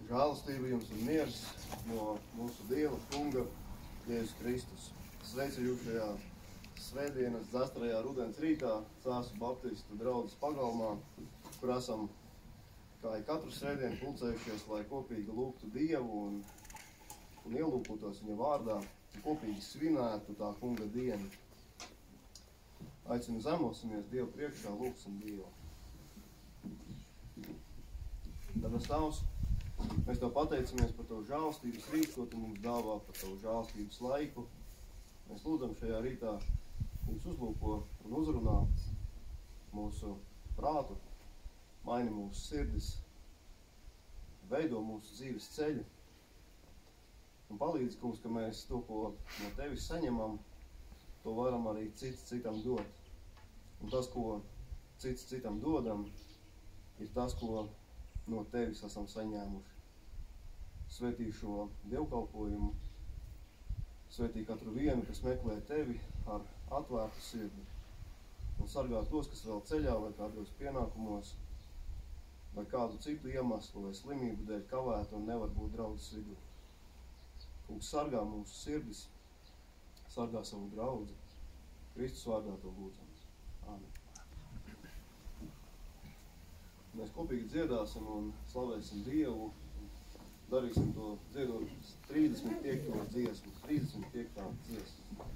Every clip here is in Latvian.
Žēlastība jums un miers no mūsu Dieva kunga Jēzus Kristus. Sveicu jūs šajā svētdienas dzestarajā rudens rītā Cēsu Baptistu draudzes pagalmā, kur esam, kā katru svētdienu, pulcējušies, lai kopīgi lūgtu Dievu un ielūkotos viņa vārdā, un kopīgi svinētu tā kunga dienu. Aicinu zemosimies Dievu priekšā, lūgsim Dievu. Debes Tavs, mēs Tev pateicamies par Tavu žēlastības rītu, ko Tu mums dāvā, par Tavu žēlastības laiku. Mēs lūdzam šajā rītā Kungs uzlūko un uzrunā mūsu prātu, maini mūsu sirdis, veido mūsu dzīves ceļu un palīdz, Kungs, ka mēs to, ko no Tevis saņemam, to varam arī cits citam dot. Un tas, ko cits citam dodam, ir tas, ko no Tevis esam saņēmuši. Svētī šo dievkalpojumu, svētī katru vienu, kas meklē Tevi ar atvērtu sirdi, un sargā tos, kas vēl ceļā vai kādos pienākumos, vai kādu citu iemeslu vai slimību dēļ kavētu un nevar būt draudzes vidū. Kungs, sargā mūsu sirdis, sargā savu draudzi. Kristus vārdā to lūdzam. Āmen. Mēs kopīgi dziedāsim un slavēsim Dievu. Darīsim to dziedot 35. dziesmu. 35. dziesmu.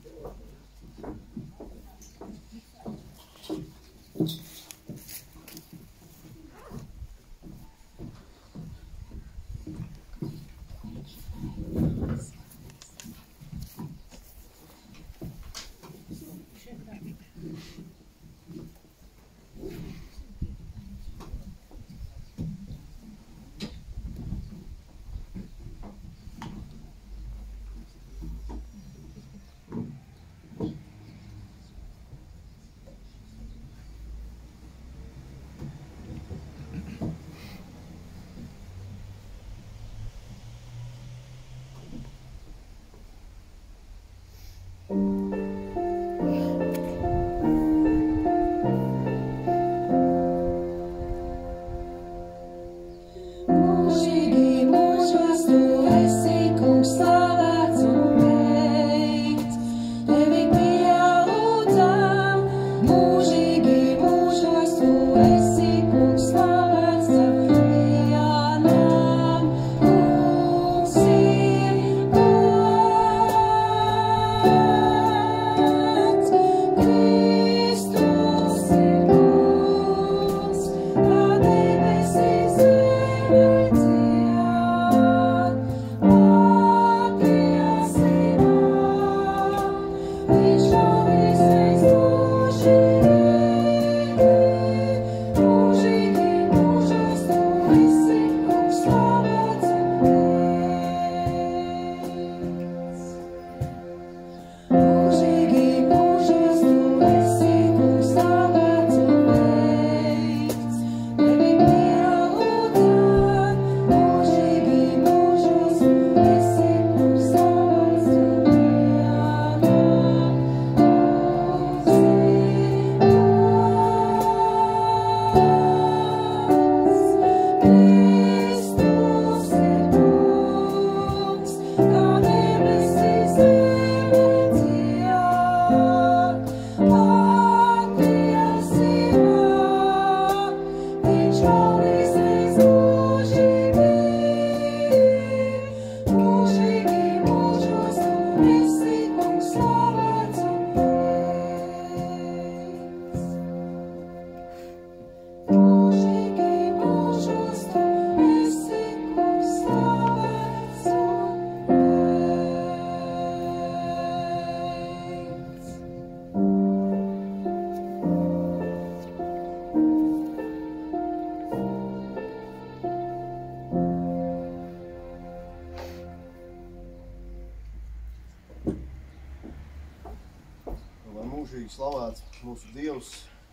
Slavēts mūsu Dievs,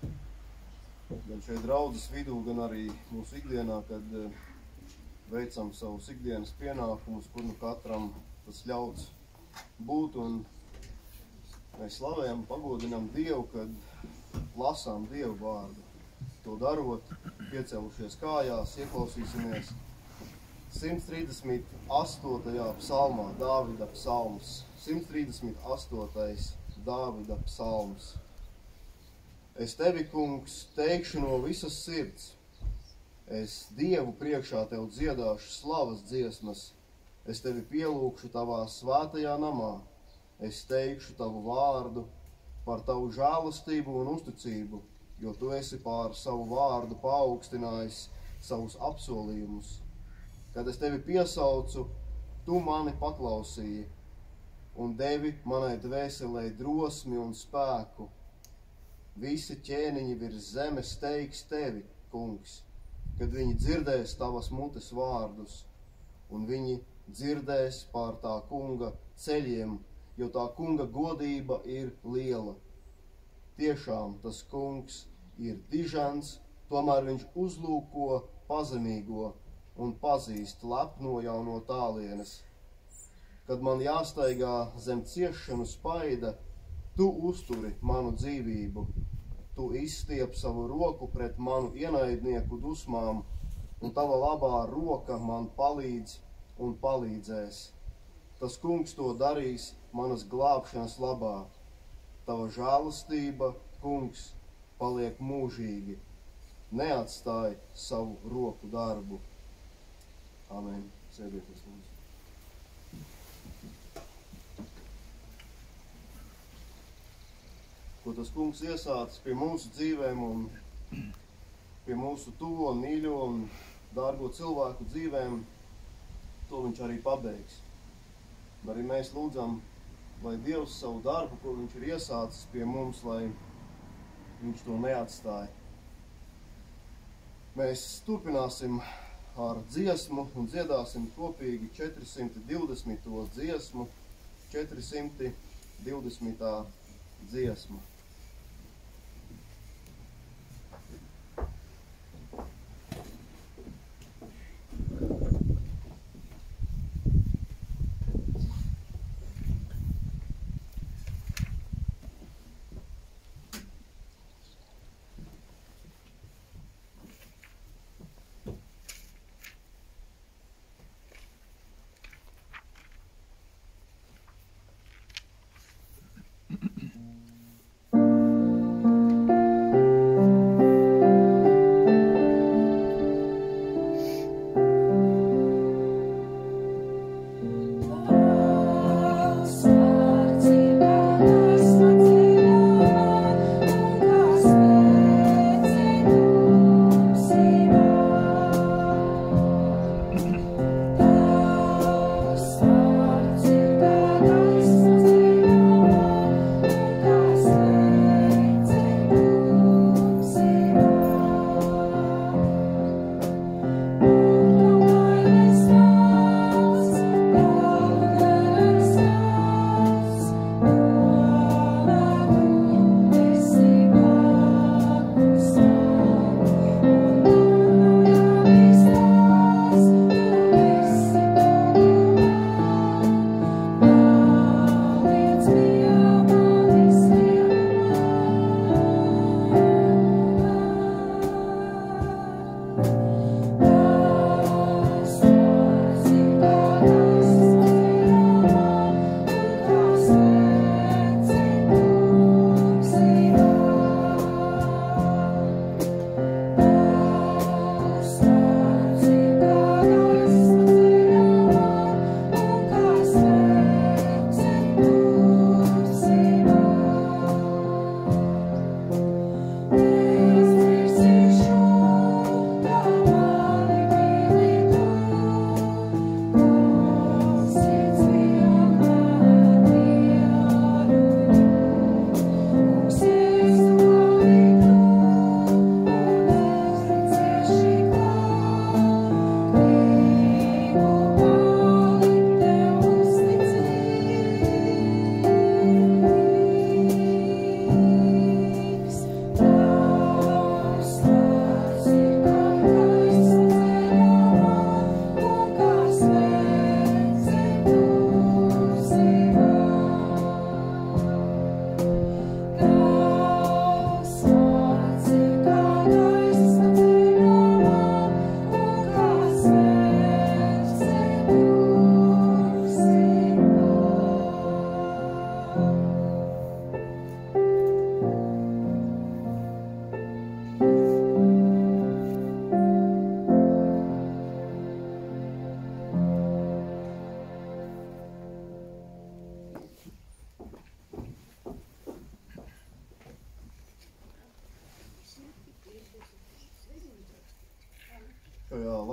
gan šeit draudzes vidū, gan arī mūsu ikdienā, kad veicam savus ikdienas pienākumus, kur nu katram tas ļauts būt, un mēs slavējam, pagodinam Dievu, kad lasām Dievu vārdu. To darot, piecēlušies kājās, ieklausīsimies 138. psalmā, Dāvida psalms. 138. Dāvida psalms. Es tevi, kungs, teikšu no visas sirds. Es Dievu priekšā tev dziedāšu slavas dziesmas. Es tevi pielūkšu tavā svētajā namā. Es teikšu tavu vārdu par tavu žēlastību un uzticību, jo tu esi pār savu vārdu paaugstinājis savus apsolījumus. Kad es tevi piesaucu, tu mani paklausīji un devi manai dvēselē drosmi un spēku. Visi ķēniņi virs zemes teiks tevi, kungs, kad viņi dzirdēs tavas mutes vārdus, un viņi dzirdēs pār tā kunga ceļiem, jo tā kunga godība ir liela. Tiešām tas kungs ir dižans, tomēr viņš uzlūko pazemīgo un pazīst lepno jau no tālienes. Kad man jāstaigā zem ciešanu spaida, tu uzturi manu dzīvību. Tu izstiep savu roku pret manu ienaidnieku dusmām, un tava labā roka man palīdz un palīdzēs. Tas kungs to darīs manas glābšanas labā. Tava žēlastība, kungs, paliek mūžīgi. Neatstāj savu roku darbu. Amen. Sēdieties, lūdzu. Ko tas kungs iesācis pie mūsu dzīvēm un pie mūsu tuvo, mīļo un dārgo cilvēku dzīvēm, to viņš arī pabeigs. Arī mēs lūdzam, lai Dievs savu darbu, ko viņš ir iesācis pie mums, lai viņš to neatstāja. Mēs turpināsim ar dziesmu un dziedāsim kopīgi 420. dziesmu, 420. dziesma.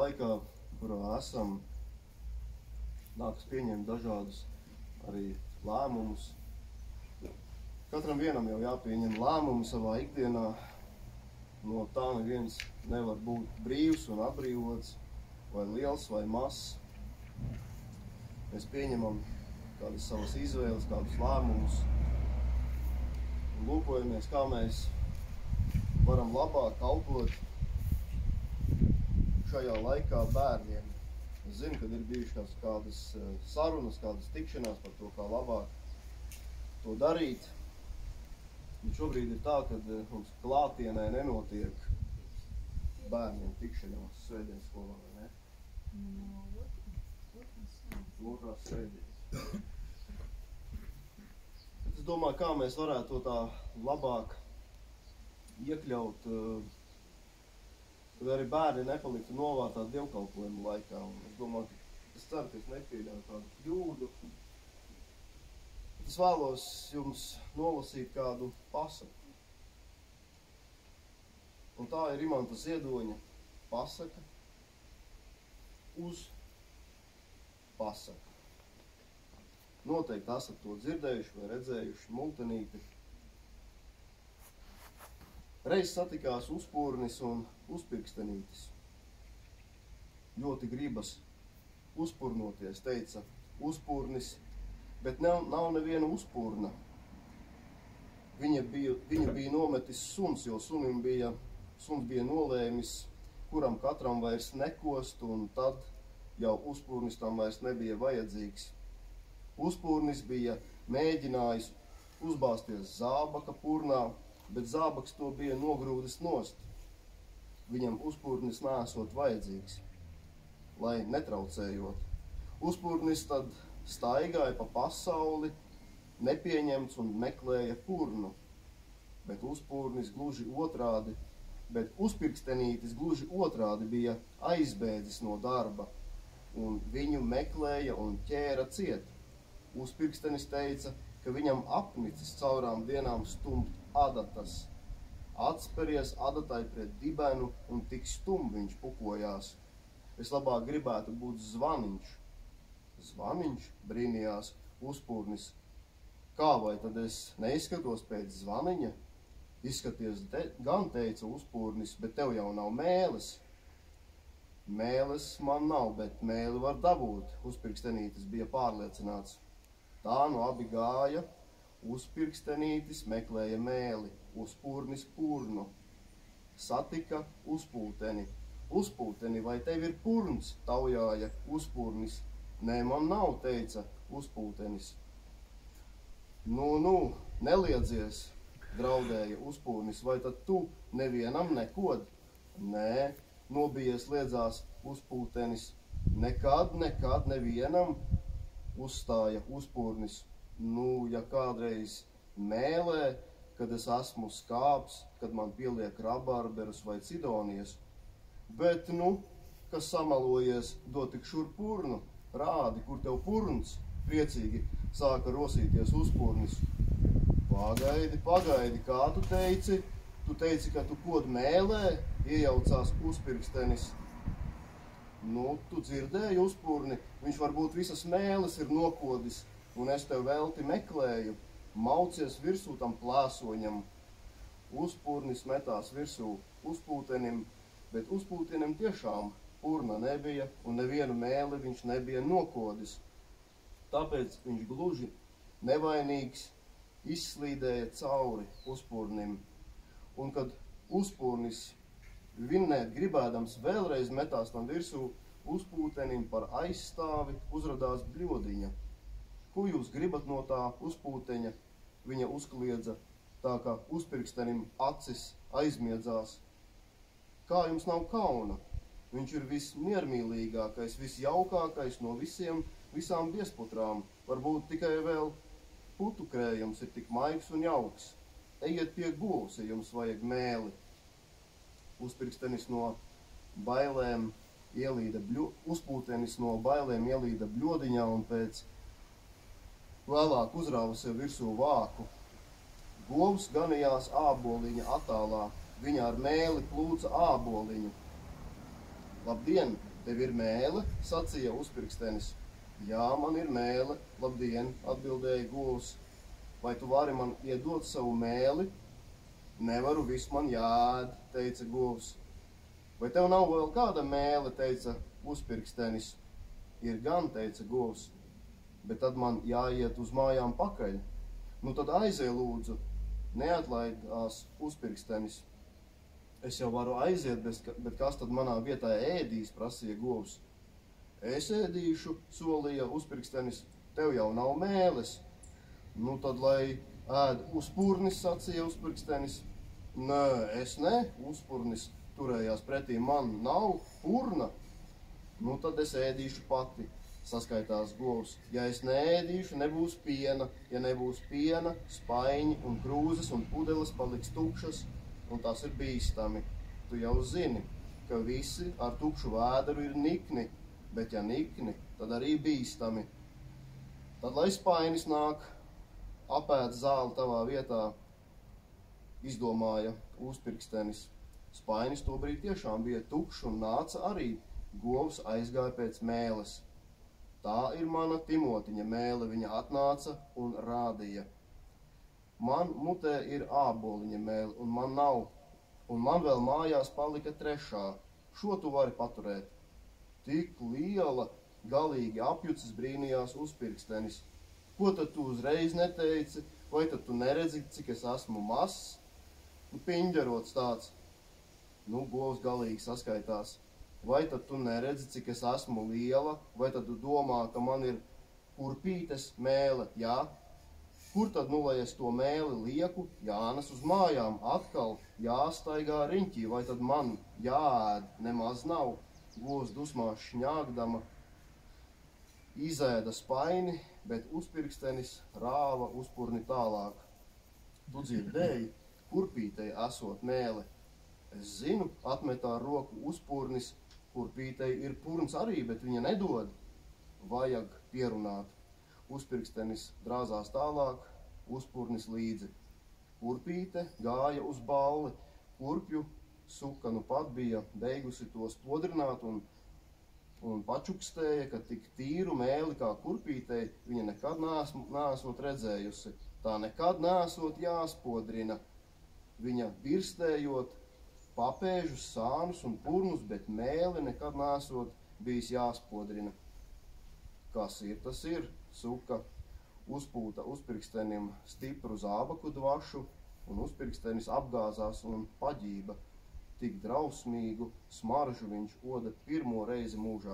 laikā, kurā esam, nākas pieņemt dažādus arī lēmumus. Katram vienam jau jāpieņem lēmumi savā ikdienā. No tā neviens nevar būt brīvs un atbrīvots, vai liels vai mazs. Mēs pieņemam kādas savas izvēles, kādus lēmumus un lūkojamies, kā mēs varam labāk kalpot šajā laikā bērniem. Es zinu, kad ir bijušas kādas sarunas, kādas tikšanās par to, kā labāk to darīt. Un šobrīd ir tā, ka mums klātienē nenotiek bērniem tikšanās svētdienas skolā, vai ne? Otrās svētdienas. Es domāju, kā mēs varētu to tā labāk iekļaut, kad arī bērni nepaliktu novārtā dievkalpojumu laikā. Un es domāju, es ceru, ka es nepieļauju kādu kļūdu. Es vēlos jums nolasīt kādu pasaku. Un tā ir Imanta Ziedoņa pasaka uz pasaku. Noteikti esat to dzirdējuši vai redzējuši multenīti. Reiz satikās uzpūrnis un uzpirkstenītis. Ļoti gribas uzpurnoties, teica uzpūrnis, bet nav neviena uzpurna. Viņu bija nometis suns, jo suns bija nolēmis, kuram katram vairs nekost, un tad jau uzpūrnis tam vairs nebija vajadzīgs. Uzpūrnis bija mēģinājis uzbāzties zābaka purnā, bet zābaks to bija nogrūdis nost. Viņam uzpūrnis nesot vajadzīgs, lai netraucējot. Uzpūrnis tad staigāja pa pasauli, nepieņemts un meklēja purnu, bet uzpirkstenītis gluži otrādi bija aizbēdzis no darba, un viņu meklēja un ķēra ciet. Uzpirkstenis teica, ka viņam apnicis caurām dienām stumt adatas. Atsperies adatai pret dibenu, un tik stum viņš pukojās. Es labāk gribētu būt zvaniņš. Zvaniņš, brīnījās uzpūrnis. Kā vai tad es neizskatos pēc zvaniņa? Izskaties gan, teica uzpūrnis, bet tev jau nav mēles. Mēles man nav, bet mēli var dabūt, uzpirkstenītis bija pārliecināts. Tā nu abi gāja, uzpirkstenītis meklēja mēli, uzpūrnis purnu. Satika uzpūteni. Uzpūteni, vai tev ir purns, taujāja uzpūrnis. Nē, man nav, teica uzpūtenis. Nu, neliedzies, draudēja uzpūrnis, vai tad tu nevienam nekod? Nē, nobijies liedzās uzpūtenis. Nekad nevienam, uzstāja uzpūrnis. Nu, ja kādreiz mēlē, kad es esmu skāps, kad man pieliek rabarberus vai cidonijas. Bet, kas samalojies, dod tik šur purnu, rādi, kur tev purns, priecīgi sāka rosīties uzpūrnis. Pagaidi, kā tu teici? Tu teici, ka tu kod mēlē, iejaucās uzpirkstenis. Tu dzirdēji uzpūrni, viņš varbūt visas mēles ir nokodis, un es tev velti meklēju, maucies virsū tam plēsoņam. Uzpūrnis metās virsū uzpūtenim, bet uzpūtenim tiešām purna nebija, un nevienu mēli viņš nebija nokodis. Tāpēc viņš gluži nevainīgs izslīdēja cauri uzpūrnim. Un kad uzpūrnis vinnēt gribēdams vēlreiz metās tam virsū uzpūtenim par aizstāvi, uzradās bļodiņa. Ko jūs gribat no tā uzpūteņa? Viņa uzkliedza, tā kā uzpirkstenim acis aizmiedzās. Kā jums nav kauna? Viņš ir vismiermīlīgākais, visjaukākais no visām biesputrām. Varbūt tikai vēl putukrējums ir tik maigs un jauks. Ejiet pie govs, ja jums vajag mēli. Uzpūtenis no bailēm ielīda bļodiņā un pēc vēlāk uzrāva sev virsū vāku. Govs ganījās āboliņa attālā, viņa ar mēli plūca āboliņu. Labdien, tev ir mēle, sacīja uzpirkstenis. Jā, man ir mēle, labdien, atbildēja govs. Vai tu vari man iedot savu mēli? Nevaru, viss man jāēd, teica govs. Vai tev nav vēl kāda mēle, teica uzpirkstenis. Ir gan, teica govs, bet tad man jāiet uz mājām pakaļ. Nu tad aizej lūdzu, neatlaidās uzpirkstenis. Es jau varu aiziet, bet kas tad manā vietā ēdīs, prasīja govs. Es ēdīšu, solīja uzpirkstenis, tev jau nav mēles. Nu tad, lai ēd uzpurnis, sacīja uzpirkstenis. Nē, es ne, uzpurnis turējās pretī, man nav purna. Nu tad es ēdīšu pati, saskaitās govs. Ja es neēdīšu, nebūs piena. Ja nebūs piena, spaiņi un krūzes un pudeles paliks tukšas, un tas ir bīstami. Tu jau zini, ka visi ar tukšu vēderu ir nikni, bet ja nikni, tad arī bīstami. Tad, lai spainis nāk, apēd zāli tavā vietā, izdomāja uzpirkstenis. Spainis tobrīd tiešām bija tukšs un nāca arī. Govs aizgāja pēc mēles. Tā ir mana Timotiņa mēle, viņa atnāca un rādīja. Man mutē ir āboliņa mēle, un man nav, un man vēl mājās palika trešā. Šo tu vari paturēt. Tik liela, galīgi apjucis, brīnījās uzpirkstenis. Ko tad tu uzreiz neteici? Vai tad tu neredzi, cik es esmu mazs? Piņģerots tāds. Nu, govs galīgi saskaitās. Vai tad tu neredzi, cik es esmu liela? Vai tad tu domā, ka man ir kurpītes mēle? Jā. Kur tad, nu, lai es to mēli lieku? Jānes uz mājām, atkal jāstaigā riņķī. Vai tad man jāēd? Nemaz nav. Govs dusmās šņāgdama izēda spaini, bet uzpirkstenis rāva uzpurni tālāk. Tu dzirdēji, kurpītei esot mēle. Es zinu, atmetā roku uzpurnis, kurpītei ir purns arī, bet viņa nedod. Vajag pierunāt. Uzpirkstenis drāzās tālāk, uzpurnis līdzi. Kurpīte gāja uz balli, kurpju suka nu pat bija beigusi to spodrināt un pačukstēja, ka tik tīru mēli kā kurpītei viņa nekad neesot redzējusi. Tā nekad neesot jāspodrina. Viņa birstējot papēžus, sānus un purnus, bet mēli nekad neesot bijis jāspodrina. Kas ir, tas ir. Suka uzpūta uzpirkstenim stipru zābaku dvašu, un uzpirkstenis apgāzās un paģība. Tik drausmīgu smaržu viņš oda pirmo reizi mūžā.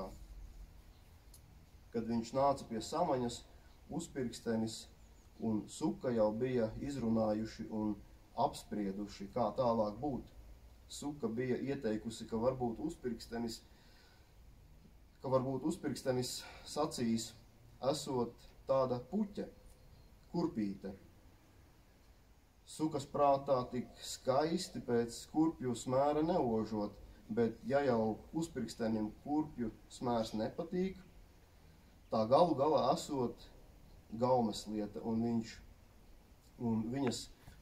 Kad viņš nāca pie samaņas, uzpirkstenis un suka jau bija izrunājuši un apsprieduši, kā tālāk būt. Suka bija ieteikusi, ka varbūt uzpirkstenis sacīs, esot tāda puķe, kurpīte. Sukas prātā tik skaisti pēc kurpju smēra neožot, bet ja jau uzpirkstenim kurpju smērs nepatīk, tā galu galā esot gaumes lieta, un viņas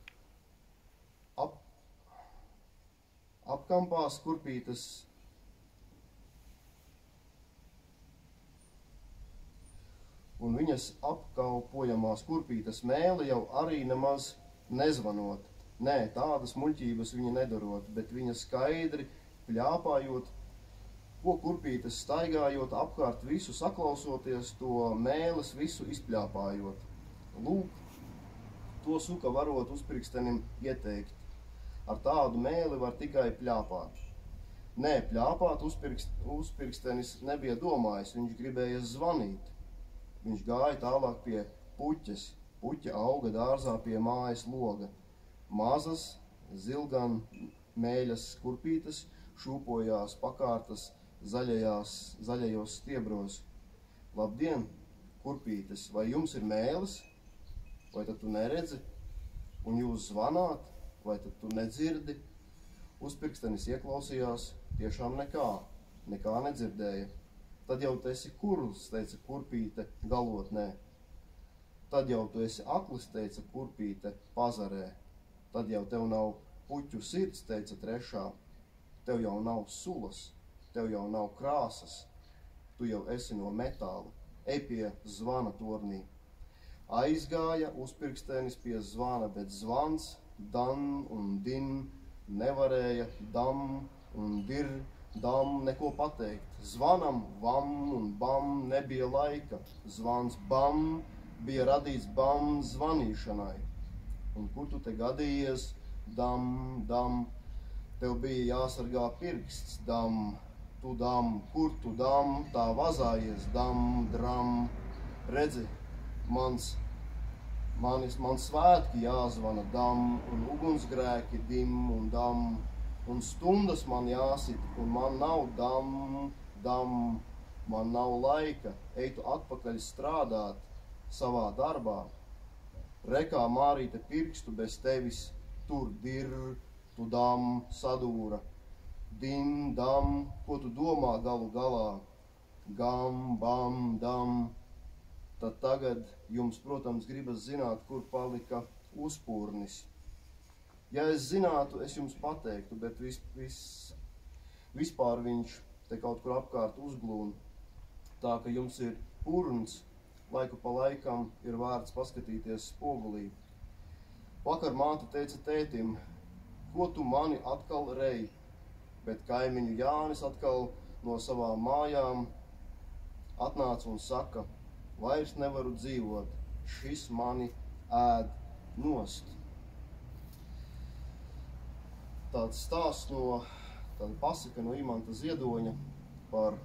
apkampās kurpītes un viņas apkalpojamās kurpītes mēle jau arī nemaz nezvanot. Nē, tādas muļķības viņa nedarot, bet viņa skaidri pļāpājot, ko kurpītes staigājot apkārt visu saklausoties, to mēles visu izpļāpājot. Lūk, to suka varot uzpirkstenim ieteikt. Ar tādu mēli var tikai pļāpāt. Nē, pļāpāt uzpirkstenis nebija domājis, viņš gribēja zvanīt. Viņš gāja tālāk pie puķes. Puķe auga dārzā pie mājas loga. Mazas, zilgan mēļas kurpītes šūpojās pakārtas zaļajos stiebros. Labdien, kurpītes, vai jums ir mēles? Vai tad tu neredzi? Un jūs zvanāt? Vai tad tu nedzirdi? Uzpirkstenis ieklausījās, tiešām nekā nedzirdēja. Tad jau tu esi kurls, teica kurpīte galotnē. Tad jau tu esi aklis, teica kurpīte pazarē. Tad jau tev nav puķu sirds, teica trešā. Tev jau nav sulas. tev jau nav krāsas, tu jau esi no metāla, ej pie zvana tornī. Aizgāja uzpirkstenis pie zvana, bet zvans, dan un din, nevarēja dam un dir, dam neko pateikt. Zvanam, vam un bam nebija laika. Zvans bam bija radīts bam zvanīšanai. Un kur tu te gadījies? Dam, dam. Tev bija jāsargā pirksts, dam, tu dam, kur tu dam, tā vazājies, dam, dram. Redzi, man svētki jāzvana dam, un ugunsgrēki dim un dam, un stundas man jāsit, un man nav dam, dam, man nav laika, ej tu atpakaļ strādāt savā darbā. Rekā Mārīte pirkstu bez tevis, tur dir, tu dam, sadūra. Din, dam, ko tu domā galu galā? Gam, bam, dam. Tad tagad jums, protams, gribas zināt, kur palika uzpūrnis. Ja es zinātu, es jums pateiktu, bet vispār viņš te kaut kur apkārt uzglūna. Tā, ka jums ir purns, laiku pa laikam ir vērts paskatīties spogulī. Vakar māte teica tētim, ko tu mani atkal rej, bet kaimiņu Jānis atkal no savām mājām atnāca un saka, vairs nevaru dzīvot, šis mani ēd nost. Tāds stāsts tāda pasaka no Imanta Ziedoņa par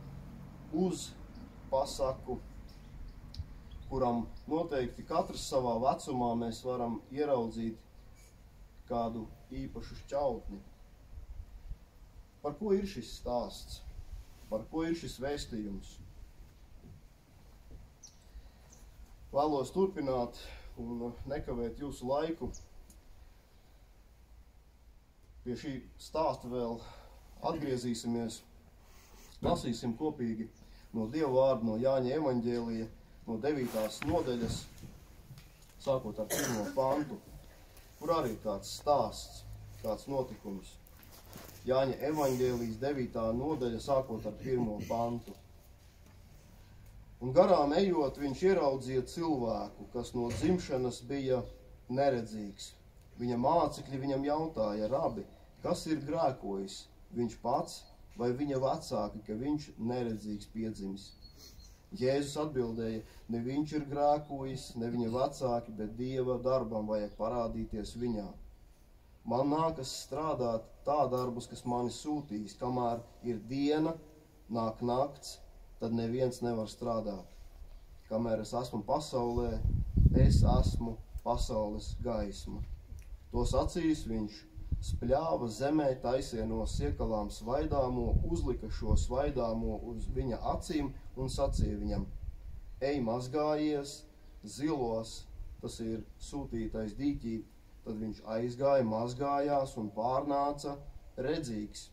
uzpasaku, kuram noteikti katrs savā vecumā mēs varam ieraudzīt kādu īpašu šķautni. Par ko ir šis stāsts? Par ko ir šis vēstījums? Vēlos turpināt un nekavēt jūsu laiku. Pie šī stāsta vēl atgriezīsimies, lasīsim kopīgi no Dieva vārda, no Jāņa evaņģēlija, no 9. nodaļas, sākot ar 1. pantu, kur arī ir kāds stāsts, kāds notikums. Jāņa evaņģēlijas 9. nodaļa, sākot ar 1. pantu. Un garām ejot, viņš ieraudzīja cilvēku, kas no dzimšanas bija neredzīgs. Viņa mācekļi viņam jautāja, rabi, kas ir grēkojis, viņš pats vai viņa vecāki, ka viņš neredzīgs piedzimis? Jēzus atbildēja, ne viņš ir grēkojis, ne viņa vecāki, bet Dieva darbam vajag parādīties viņā. Man nākas strādāt tā darbus, kas mani sūtīs, kamēr ir diena, nāk nakts, tad neviens nevar strādāt. Kamēr es esmu pasaulē, es esmu pasaules gaisma. To sacījis viņš spļāva zemē taisieno siekalām svaidāmo, uzlika šo svaidāmo uz viņa acīm un sacīja viņam, ej mazgājies, zilos, tas ir sūtītais dīķī, tad viņš aizgāja, mazgājās un pārnāca redzīgs.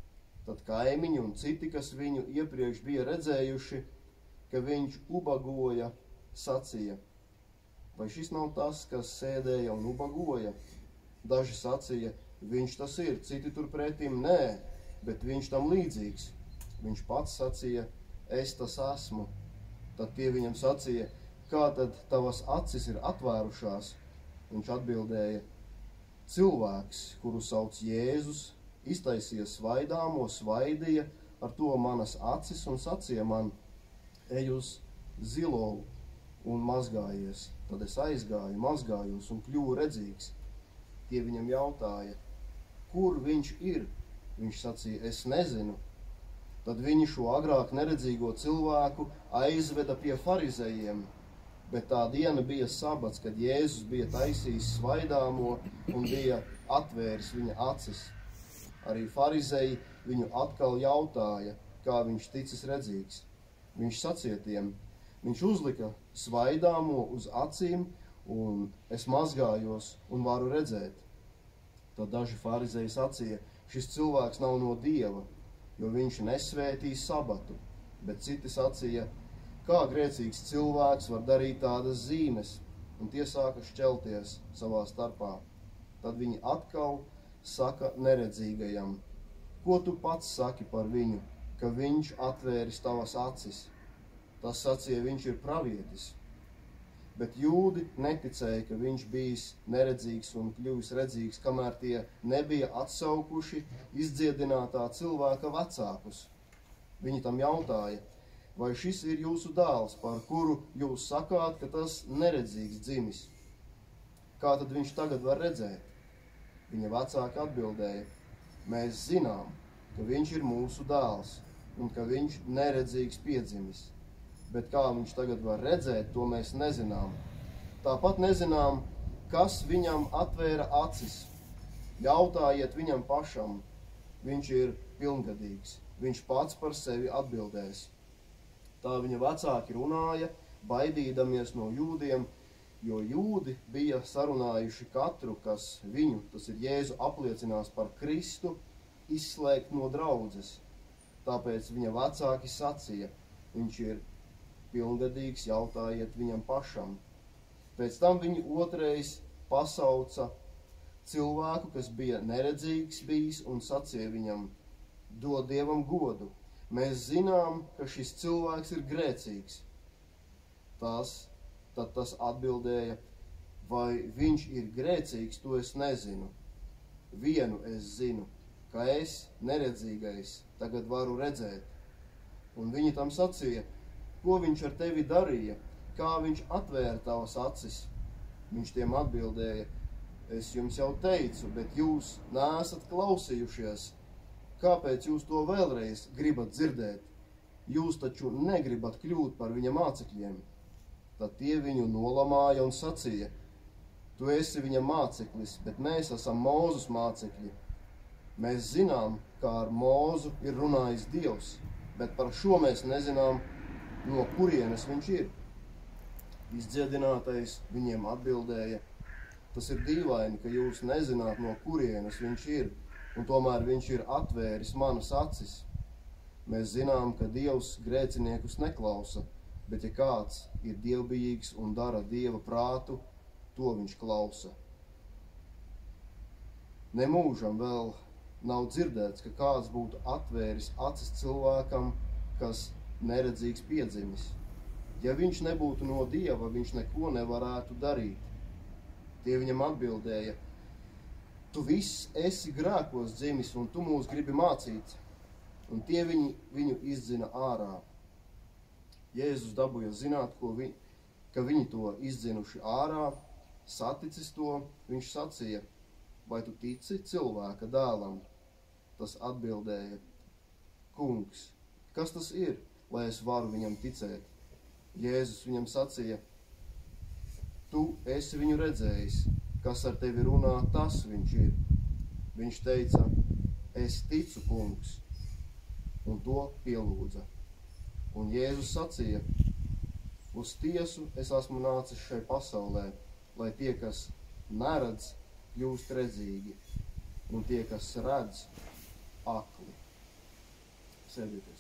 Tad kaimiņi un citi, kas viņu iepriekš bija redzējuši, ka viņš ubagoja, sacīja, vai šis nav tas, kas sēdēja un ubagoja? Daži sacīja, viņš tas ir, citi turpretim nē, bet viņš tam līdzīgs. Viņš pats sacīja, es tas esmu. Tad tie viņam sacīja, kā tad tavas acis ir atvērušās? Viņš atbildēja, cilvēks, kuru sauc Jēzus, iztaisīja svaidāmo, svaidīja ar to manas acis un sacīja man, ej uz Zilovu un mazgājies. Tad es aizgāju, mazgājos un kļuvu redzīgs. Tie viņam jautāja, kur viņš ir? Viņš sacīja, es nezinu. Tad viņi šo agrāk neredzīgo cilvēku aizveda pie farizejiem, bet tā diena bija sabats, kad Jēzus bija taisījis svaidāmo un bija atvēris viņa acis. Arī farizeji viņu atkal jautāja, kā viņš ticis redzīgs. Viņš sacīja tiem, viņš uzlika svaidāmo uz acīm, un es mazgājos un varu redzēt. Tad daži farizeji sacīja, šis cilvēks nav no Dieva, jo viņš nesvētīs sabatu, bet citi sacīja, kā grēcīgs cilvēks var darīt tādas zīmes, un tie sāka šķelties savā starpā. Tad viņi atkal saka neredzīgajam, ko tu pats saki par viņu, ka viņš atvēris tavas acis? Tas sacīja, viņš ir pravietis. Bet jūdi neticēja, ka viņš bijis neredzīgs un kļuvis redzīgs, kamēr tie nebija atsaukuši izdziedinātā cilvēka vecākus. Viņi tam jautāja, vai šis ir jūsu dēls, par kuru jūs sakāt, ka tas neredzīgs dzimis? Kā tad viņš tagad var redzēt? Viņa vecāki atbildēja, mēs zinām, ka viņš ir mūsu dēls un ka viņš neredzīgs piedzimis. Bet kā viņš tagad var redzēt, to mēs nezinām. Tāpat nezinām, kas viņam atvēra acis. Jautājiet viņam pašam, viņš ir pilngadīgs. Viņš pats par sevi atbildēs. Tā viņa vecāki runāja, baidīdamies no jūdiem, jo jūdi bija sarunājuši katru, kas viņu, tas ir Jēzu, apliecinās par Kristu, izslēgt no draudzes. Tāpēc viņa vecāki sacīja, viņš ir pilngadīgs, jautājiet viņam pašam. Pēc tam viņi otrais pasauca cilvēku, kas bija neredzīgs bijis, un sacīja viņam, dod Dievam godu. Mēs zinām, ka šis cilvēks ir grēcīgs. Tad tas atbildēja, vai viņš ir grēcīgs, to es nezinu. Vienu es zinu, ka es, neredzīgais, tagad varu redzēt. Un viņi tam sacīja, ko viņš ar tevi darīja, kā viņš atvēra tavas acis. Viņš tiem atbildēja, es jums jau teicu, bet jūs neesat klausījušies. Kāpēc jūs to vēlreiz gribat dzirdēt? Jūs taču negribat kļūt par viņa mācekļiem. Tad tie viņu nolamāja un sacīja, tu esi viņa māceklis, bet mēs esam Mūzes mācekļi. Mēs zinām, kā ar Mūzu ir runājis Dievs, bet par šo mēs nezinām, no kurienes viņš ir. Izdziedinātais viņiem atbildēja, tas ir dīvaini, ka jūs nezināt, no kurienes viņš ir, un tomēr viņš ir atvēris manas acis. Mēs zinām, ka Dievs grēciniekus neklausa, bet ja kāds ir dievbijīgs un dara Dieva prātu, to viņš klausa. Nemūžam vēl nav dzirdēts, ka kāds būtu atvēris acis cilvēkam, kas neredzīgs piedzimis. Ja viņš nebūtu no Dieva, viņš neko nevarētu darīt. Tie viņam atbildēja, tu viss esi grēkos dzimis, un tu mūs gribi mācīt. Un tie viņu izdzina ārā. Jēzus dabūja zināt, ka viņi to izdzinuši ārā, saticis to, viņš sacīja, vai tu tici cilvēka dēlam? Tas atbildēja, kungs, kas tas ir, lai es varu viņam ticēt? Jēzus viņam sacīja, tu esi viņu redzējis, kas ar tevi runā, tas viņš ir. Viņš teica, es ticu, kungs, un to pielūdza. Un Jēzus sacīja, uz tiesu es esmu nācis šai pasaulē, lai tie, kas neredz, kļūst redzīgi, un tie, kas redz, akli. Sēdieties.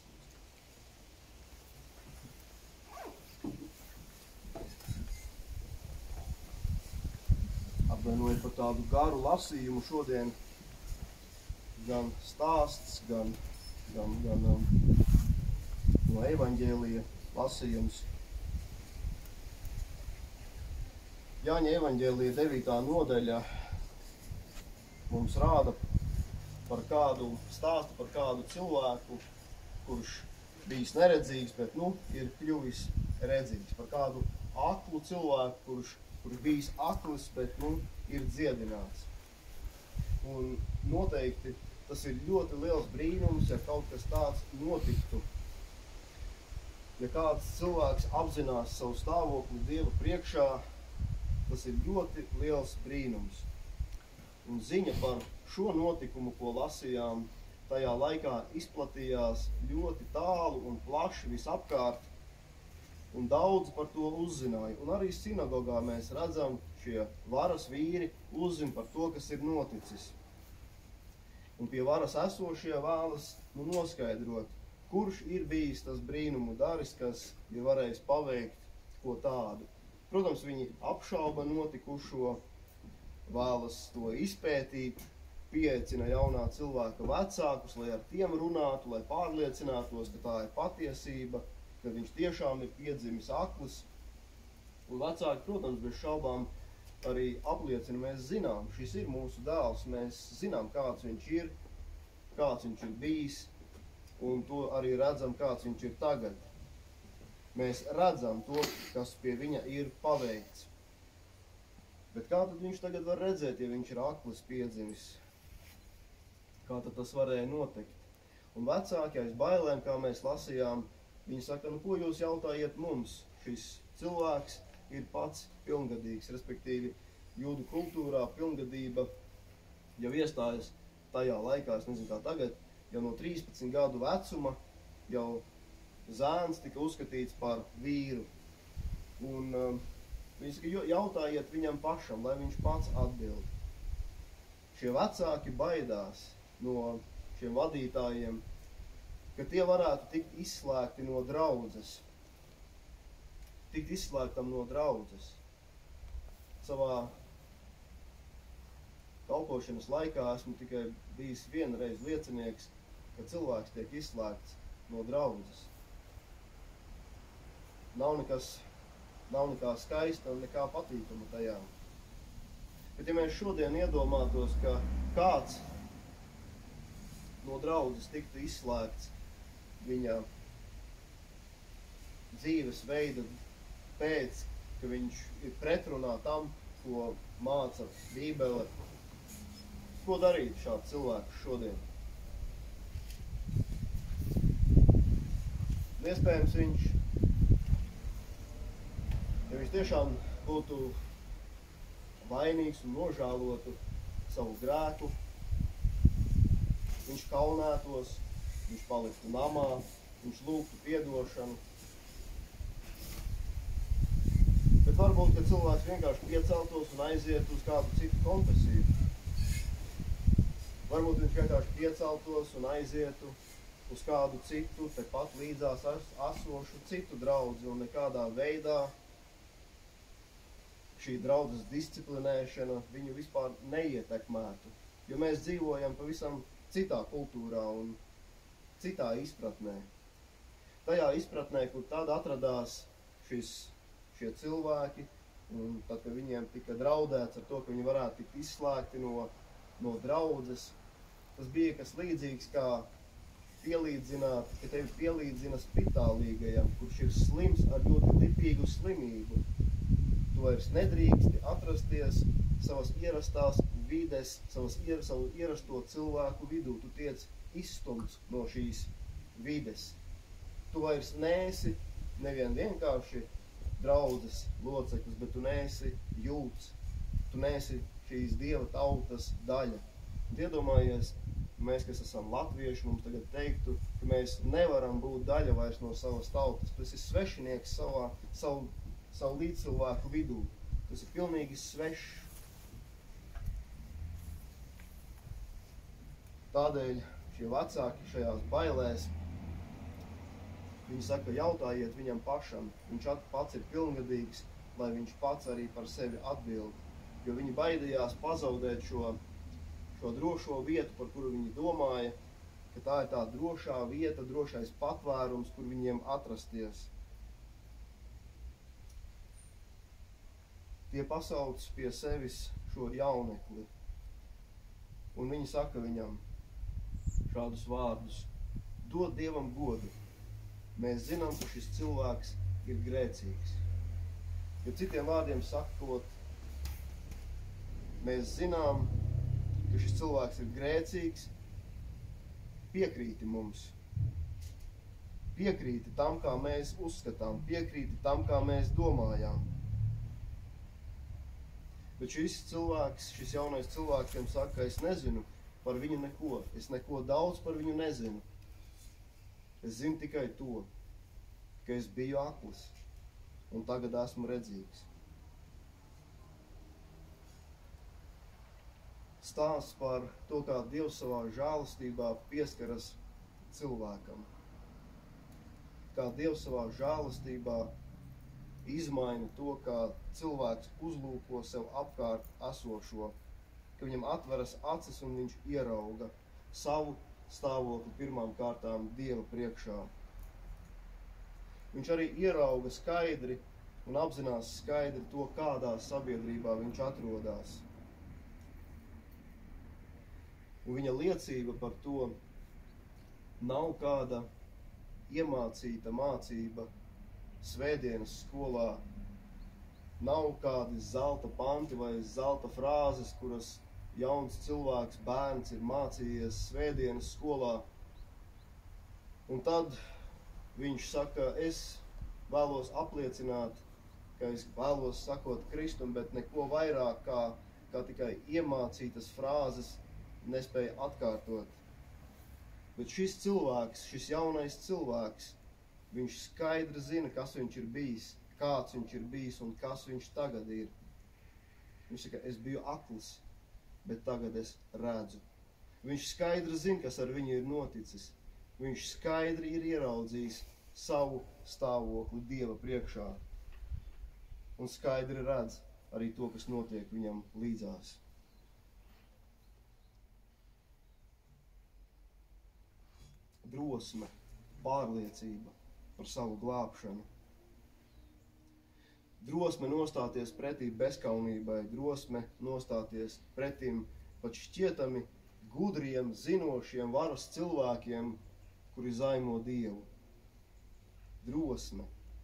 Atvainojiet par tādu garu lasījumu šodien, gan stāsts, gan no evaņģēlija lasījums. Jāņa evaņģēlija 9. nodaļa mums rāda par kādu stāstu, par kādu cilvēku, kurš bijis neredzīgs, bet ir kļuvis redzīgs. Par kādu aklu cilvēku, kurš bijis aklis, bet ir dziedināts. Un noteikti tas ir ļoti liels brīnums, ja kaut kas tāds notiktu. Ja kāds cilvēks apzinās savu stāvokli Dieva priekšā, tas ir ļoti liels brīnums. Un ziņa par šo notikumu, ko lasījām, tajā laikā izplatījās ļoti tālu un plaši visapkārt, un daudz par to uzzināja. Un arī sinagogā mēs redzam, šie varas vīri uzzina par to, kas ir noticis. Un pie varas esošie vēlas noskaidrot, kurš ir bijis tas brīnumu daris, kas ir varējis paveikt ko tādu. Protams, viņi apšauba notikušo, vēlas to izpētīt, pieaicina jaunā cilvēka vecākus, lai ar tiem runātu, lai pārliecinātos, ka tā ir patiesība, ka viņš tiešām ir piedzimis aklis. Un vecāki, protams, bez šaubām arī apliecina, mēs zinām, šis ir mūsu dēls, mēs zinām, kāds viņš ir bijis, un to arī redzam, kāds viņš ir tagad. Mēs redzam to, kas pie viņa ir paveikts. Bet kā tad viņš tagad var redzēt, ja viņš ir aklis piedzimis? Kā tad tas varēja notikt? Un vecāki aiz bailēm, kā mēs lasījām, viņi saka, nu ko jūs jautājiet mums? Šis cilvēks ir pats pilngadīgs, respektīvi jūdu kultūrā pilngadība jau iestājas tajā laikā, es nezinu kā tagad, jau no 13 gadu vecuma jau zēns tika uzskatīts par vīru. Un viņi saka, jautājiet viņam pašam, lai viņš pats atbild. Šie vecāki baidās no šiem vadītājiem, ka tie varētu tikt izslēgti no draudzes. Tikt izslēgtam no draudzes. Savā kalpošanas laikā esmu tikai bijis vienreiz liecinieks, ka cilvēks tiek izslēgts no draudzes. Nav nekā skaista un nekā patīkama tajā. Bet ja mēs šodien iedomātos, ka kāds no draudzes tiktu izslēgts viņa dzīves veida pēc, ka viņš ir pretrunā tam, ko māca Bībele, ko darīt šāds cilvēks šodien? Iespējams, ja viņš tiešām būtu vainīgs un nožēlotu savu grēku, viņš kaunētos, viņš paliktu namā, viņš lūgtu piedošanu. Bet varbūt, ka cilvēks vienkārši pieceltos un aizietu uz kādu citu konfesiju. Varbūt viņš vienkārši pieceltos un aizietu uz kādu citu, tepat līdzās esošu citu draudzi, un nekādā veidā šī draudzes disciplinēšana viņu vispār neietekmētu. Jo mēs dzīvojam pavisam citā kultūrā un citā izpratnē. Tajā izpratnē, kur tad atradās šie cilvēki, un tad, kad viņiem tika draudēts ar to, ka viņi varētu tikt izslēgti no draudzes, tas bija kas līdzīgs, kā pielīdzināt, ka tevi pielīdzina spitālīgajam, kurš ir slims ar ļoti lipīgu slimību. Tu vairs nedrīksti atrasties savas ierastās vides, savu ierasto cilvēku vidū. Tu tiec izstumts no šīs vides. Tu vairs neesi nevien vienkārši draudzes loceklis, bet tu neesi jūts. Tu neesi šīs Dieva tautas daļa. Un iedomājies, mēs, kas esam latvieši, mums tagad teiktu, ka mēs nevaram būt daļa vairs no savas tautas. Tas ir svešinieks savu līdzcilvēku vidū. Tas ir pilnīgi svešs. Tādēļ šie vecāki šajās bailēs, viņi saka, jautājiet viņam pašam, viņš pats ir pilngadīgs, lai viņš pats arī par sevi atbild. Jo viņi baidījās pazaudēt šo drošo vietu, par kuru viņi domāja, ka tā ir tā drošā vieta, drošais patvērums, kur viņiem atrasties. Tie pasauc pie sevis šo jaunekli, un viņi saka viņam šādus vārdus: dod Dievam godu. Mēs zinām, ka šis cilvēks ir grēcīgs. Ja citiem vārdiem sakot, mēs zinām, ka šis cilvēks ir grēcīgs, piekrīti mums. Piekrīti tam, kā mēs uzskatām, piekrīti tam, kā mēs domājām. Bet šis jaunais cilvēks, viņam saka, es nezinu par viņu neko. Es neko daudz par viņu nezinu. Es zinu tikai to, ka es biju aklis un tagad esmu redzīgs. Stāsts par to, kā Dievs savā žēlastībā pieskaras cilvēkam. Kā Dievs savā žēlastībā izmaina to, kā cilvēks uzlūko sev apkārt esošo ka viņam atveras acis un viņš ierauga savu stāvokli pirmām kārtām Dieva priekšā. Viņš arī ierauga skaidri un apzinās skaidri to, kādā sabiedrībā viņš atrodas. Un viņa liecība par to nav kāda iemācīta mācība svētdienas skolā, nav kādi zelta panti vai zelta frāzes, kuras jauns cilvēks, bērns ir mācījies svētdienas skolā. Un tad viņš saka, es vēlos apliecināt, ka es vēlos sakot Kristum, bet neko vairāk kā tikai iemācītas frāzes nespēja atkārtot. Bet šis cilvēks, šis jaunais cilvēks, viņš skaidri zina, kas viņš ir bijis, kāds viņš ir bijis un kas viņš tagad ir. Viņš saka, es biju akls, bet tagad es redzu. Viņš skaidri zina, kas ar viņu ir noticis. Viņš skaidri ir ieraudzījis savu stāvokli Dieva priekšā. Un skaidri redz arī to, kas notiek viņam līdzās. Drosme, pārliecība par savu glābšanu. Drosme nostāties pretī bezkaunībai, drosme nostāties pretim pat šķietami gudriem, zinošiem, varas cilvēkiem, kuri zaimo Dievu. Drosme.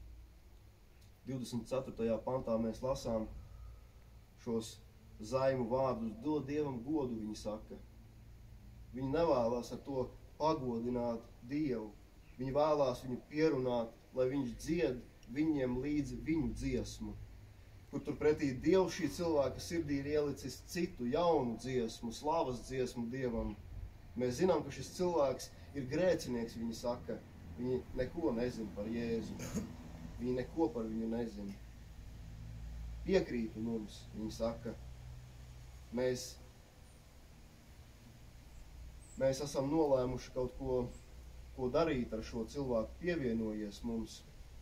24. pantā mēs lasām šos zaimu vārdus. Dod Dievam godu, viņi saka. Viņi nevēlas ar to pagodināt Dievu. Viņi vēlās viņu pierunāt, lai viņš dzied viņiem līdzi viņu dziesmu. Kur turpretī Dievs šī cilvēka sirdī ir ielicis citu jaunu dziesmu, slavas dziesmu Dievam. Mēs zinām, ka šis cilvēks ir grēcinieks, viņi saka. Viņi neko nezina par Jēzu. Viņi neko par viņu nezina. Piekrītu mums, viņi saka. Mēs esam nolēmuši kaut ko darīt ar šo cilvēku, pievienojies mums.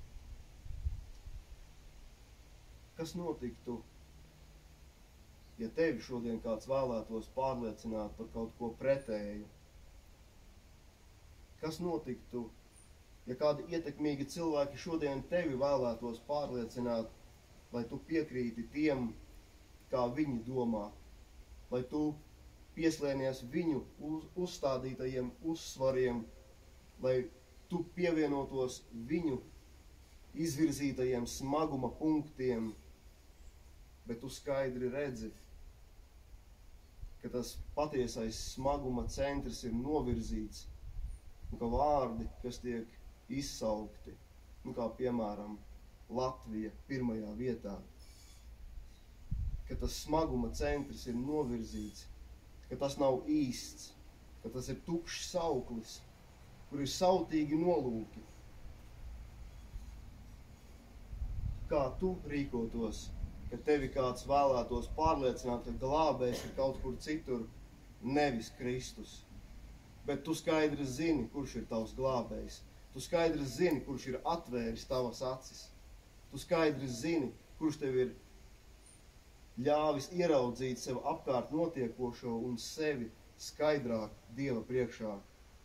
Kas notiktu, ja tevi šodien kāds vēlētos pārliecināt par kaut ko pretēju? Kas notiktu, ja kādi ietekmīgi cilvēki šodien tevi vēlētos pārliecināt, lai tu piekrīti tiem, kā viņi domā, lai tu pieslēnies viņu uzstādītajiem uzsvariem, lai tu pievienotos viņu izvirzītajiem smaguma punktiem, bet tu skaidri redzi, ka tas patiesais smaguma centrs ir novirzīts, un ka vārdi, kas tiek izsaukti, kā piemēram Latvija pirmajā vietā, ka tas smaguma centrs ir novirzīts, ka tas nav īsts, ka tas ir tukšs sauklis, kur ir sautīgi nolūki. Kā tu rīkotos, ka tevi kāds vēlētos pārliecināt, ka glābējs ir kaut kur citur, nevis Kristus. Bet tu skaidri zini, kurš ir tavs glābējs. Tu skaidri zini, kurš ir atvēris tavas acis. Tu skaidri zini, kurš tev ir ļāvis ieraudzīt sev apkārt notiekošo un sevi skaidrāk Dieva priekšā.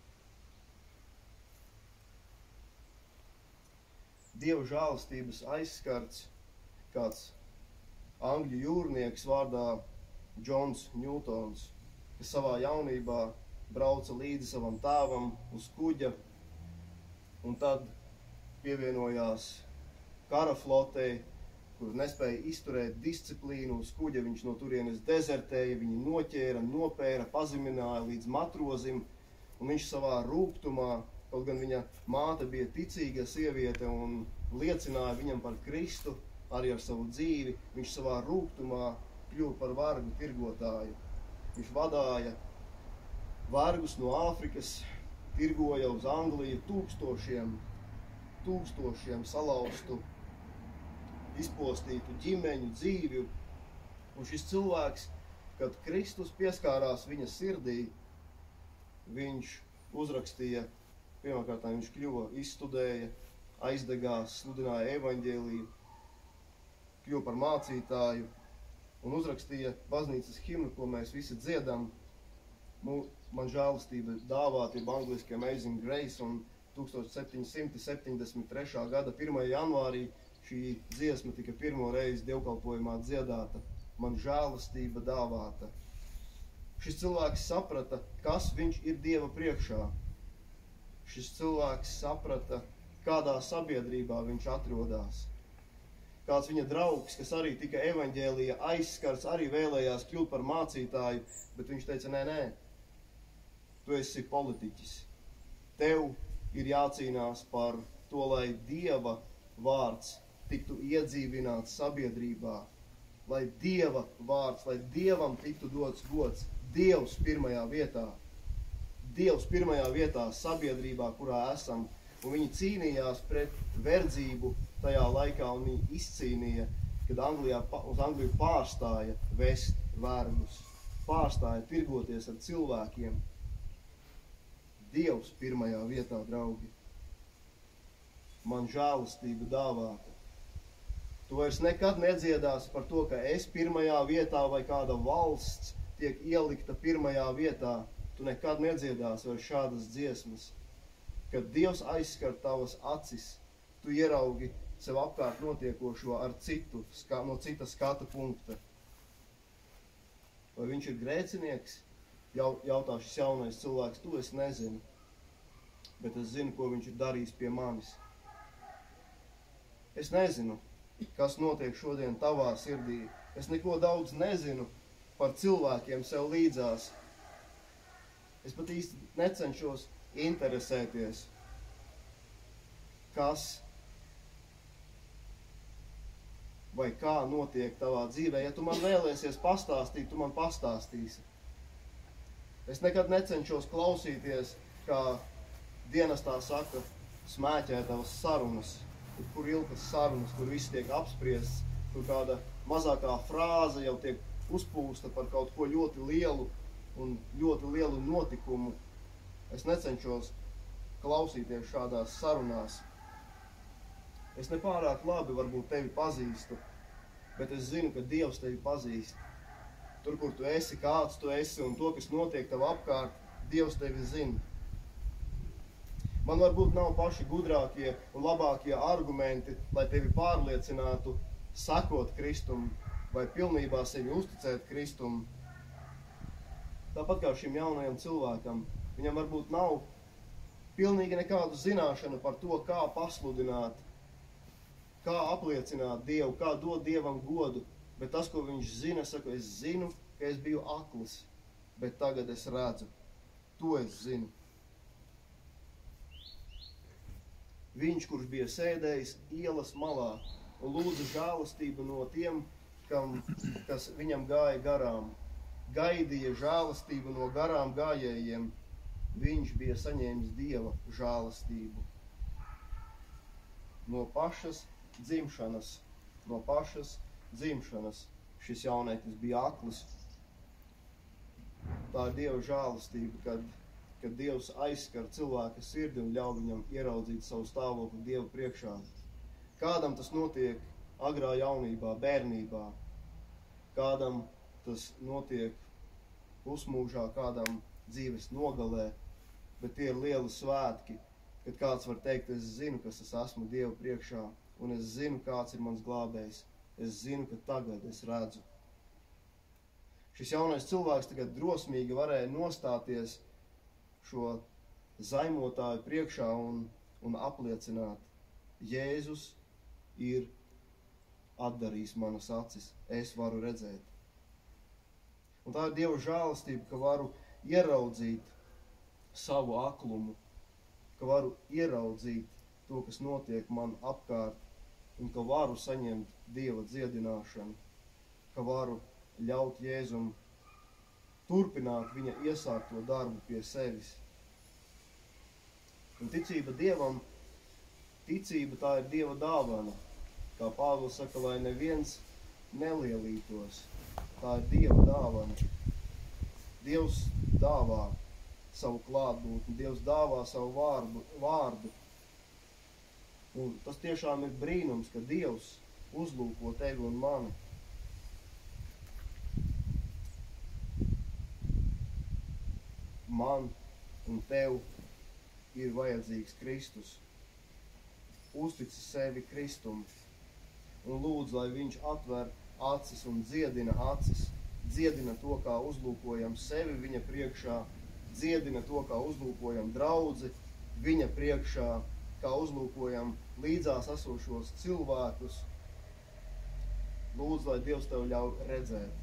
Dieva žēlastības aizskarts kāds angļu jūrnieks vārdā Džons Ņūtons, kas savā jaunībā brauca līdzi savam tēvam uz kuģa un tad pievienojās kara flotei, kur nespēja izturēt disciplīnu uz kuģa. Viņš no turienes dezertēja, viņu noķēra, nopēra, pazemināja līdz matrozim, un viņš savā rūgtumā, kaut gan viņa māte bija ticīga sieviete un liecināja viņam par Kristu, arī ar savu dzīvi, viņš savā rūgtumā kļuva par vergu tirgotāju. Viņš vadāja vergus no Āfrikas, tirgoja uz Angliju tūkstošiem salauztu, izpostītu ģimeņu dzīvi. Un šis cilvēks, kad Kristus pieskārās viņa sirdī, viņš uzrakstīja, pirmkārt viņš kļuva, izstudēja, aizdegās, sludināja evaņģēliju, kļuva par mācītāju, un uzrakstīja baznīcas himnu, ko mēs visi dziedam. Man žēlastība dāvāt, jeb angliski Amazing Grace, un 1773. gada 1. janvārī šī dziesma tika pirmo reizi dievkalpojumā dziedāta. Man žēlastība dāvāta. Šis cilvēks saprata, kas viņš ir Dieva priekšā. Šis cilvēks saprata, kādā sabiedrībā viņš atrodās. Kāds viņa draugs, kas arī tika evaņģēlija aizskars, arī vēlējās kļūt par mācītāju, bet viņš teica, nē, tu esi politiķis. Tev ir jācīnās par to, lai Dieva vārds tiktu iedzīvināts sabiedrībā, lai Dieva vārds, lai Dievam tiktu dots gods, Dievs pirmajā vietā. Dievs pirmajā vietā sabiedrībā, kurā esam, un viņi cīnījās pret verdzību tajā laikā, un viņi izcīnīja, kad uz Angliju pārstāja vest vergus, pārstāja tirgoties ar cilvēkiem. Dievs pirmajā vietā, draugi. Man žēlastība dāvāta. Tu vairs nekad nedziedāsi par to, ka es pirmajā vietā vai kāda valsts tiek ielikta pirmajā vietā. Tu nekad nedziedāsi vairs šādas dziesmas. Kad Dievs aizskar tavas acis, tu ieraugi sev apkārt notiekošo ar citu, no cita skata punkta. Vai viņš ir grēcinieks? Jautā šis jaunais cilvēks, to es nezinu. Bet es zinu, ko viņš ir darījis pie manis. Es nezinu, kas notiek šodien tavā sirdī. Es neko daudz nezinu par cilvēkiem sev līdzās. Es pat īsti necenšos interesēties, kas vai kā notiek tavā dzīvē. Ja tu man vēlēsies pastāstīt, tu man pastāstīsi. Es nekad necenšos klausīties, kā dienestā saka, smēķētavas sarunas, kur ilgas sarunas, kur viss tiek apspriests, kur kāda mazākā frāze jau tiek uzpūsta par kaut ko ļoti lielu un ļoti lielu notikumu. Es necenšos klausīties šādās sarunās. Es nepārāk labi varbūt tevi pazīstu, bet es zinu, ka Dievs tevi pazīst. Tur, kur tu esi, kāds tu esi un to, kas notiek tev apkārt, Dievs tevi zina. Man varbūt nav paši gudrākie un labākie argumenti, lai tevi pārliecinātu sakot Kristum vai pilnībā sevi uzticēt Kristum. Tāpat kā šim jaunajam cilvēkam, viņam varbūt nav pilnīgi nekādu zināšanu par to, kā pasludināt, kā apliecināt Dievu, kā dot Dievam godu, bet tas, ko viņš zina, saka, es zinu, ka es biju akls, bet tagad es redzu. To es zinu. Viņš, kurš bija sēdējis ielas malā un lūdza žēlastību no tiem, kas viņam gāja garām, gaidīja žēlastību no garām gājējiem, viņš bija saņēmis Dieva žēlastību. No pašas dzimšanas šis jaunietis bija aklis. Tā ir Dieva žēlastība, kad Dievs aizskar cilvēka sirdi un ļauj viņam ieraudzīt savu stāvokli Dieva priekšā. Kādam tas notiek agrā jaunībā, bērnībā, kādam tas notiek pusmūžā, kādam dzīves nogalē, bet tie ir lieli svētki, kad kāds var teikt, es zinu, kas es esmu Dieva priekšā, un es zinu, kāds ir mans glābējs. Es zinu, ka tagad es redzu. Šis jaunais cilvēks tagad drosmīgi varēja nostāties šo zaimotāju priekšā un apliecināt, Jēzus ir atdarījis manas acis, es varu redzēt. Un tā ir Dieva žēlastība, ka varu ieraudzīt savu aklumu, ka varu ieraudzīt to, kas notiek man apkārt, un ka varu saņemt Dieva dziedināšanu, ka varu ļaut Jēzum turpināt viņa iesākto darbu pie sevis. Un ticība Dievam, ticība tā ir Dieva dāvana. Kā Pāvils saka, lai neviens nelielītos. Tā ir Dieva dāvana. Dievs dāvā savu klātbūtni, Dievs dāvā savu vārdu. Un tas tiešām ir brīnums, ka Dievs uzlūko tevi un mani. man un tev ir vajadzīgs Kristus. Uztici sevi Kristum un lūdzu, lai viņš atver acis un dziedina acis. Dziedina to, kā uzlūkojam sevi viņa priekšā, dziedina to, kā uzlūkojam draudzi viņa priekšā, kā uzlūkojam līdzās esošos cilvēkus. Lūdzu, lai Dievs tev ļauj redzēt.